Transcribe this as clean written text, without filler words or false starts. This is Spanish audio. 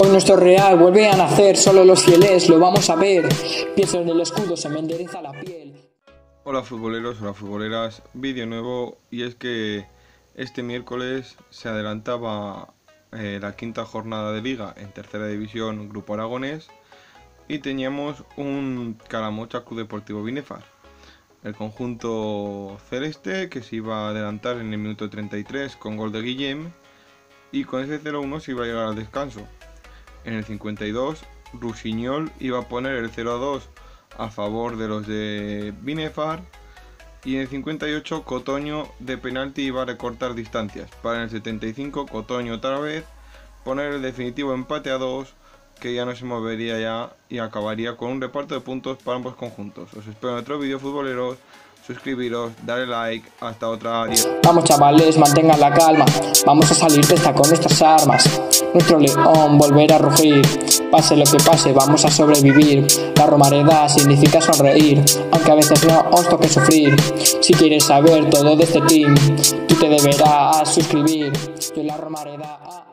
Hoy nuestro Real vuelve a nacer, solo los fieles lo vamos a ver. Pienso en el escudo, se me endereza la piel. Hola futboleros, hola futboleras, vídeo nuevo, y es que este miércoles se adelantaba la quinta jornada de liga en tercera división Grupo Aragonés y teníamos un Calamocha Club Deportivo Binefar. El conjunto celeste que se iba a adelantar en el minuto 33 con gol de Guillem, y con ese 0-1 se iba a llegar al descanso. En el 52 Rusiñol iba a poner el 0-2 a favor de los de Binefar, y en el 58 Cotoño de penalti iba a recortar distancias para en el 75 Cotoño otra vez poner el definitivo empate a 2, que ya no se movería ya y acabaría con un reparto de puntos para ambos conjuntos. Os espero en otro vídeo futboleros, suscribiros, darle like, hasta otra. Vamos chavales, mantengan la calma, vamos a salir de esta con nuestras armas. Nuestro león volverá a rugir, pase lo que pase vamos a sobrevivir. La Romareda significa sonreír, aunque a veces no os toque sufrir. Si quieres saber todo de este team, tú te deberás suscribir. Yo la Romareda